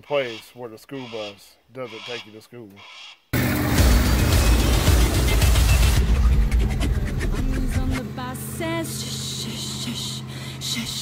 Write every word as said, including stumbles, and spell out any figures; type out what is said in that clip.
only place where the school bus doesn't take you to school. On the bus says, shh, shh, shh, shh, shh.